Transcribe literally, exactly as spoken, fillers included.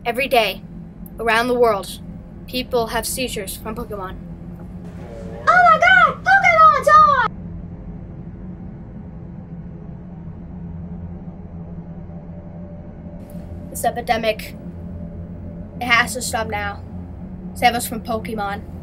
Every day, around the world, people have seizures from Pokemon. Oh my god! Pokemon time! This epidemic, it has to stop now. Save us from Pokemon.